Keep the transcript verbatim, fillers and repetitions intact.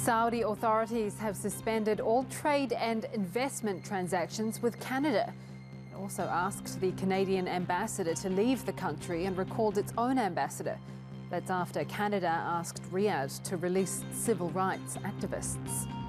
Saudi authorities have suspended all trade and investment transactions with Canada. It also asked the Canadian ambassador to leave the country and recalled its own ambassador. That's after Canada asked Riyadh to release civil rights activists.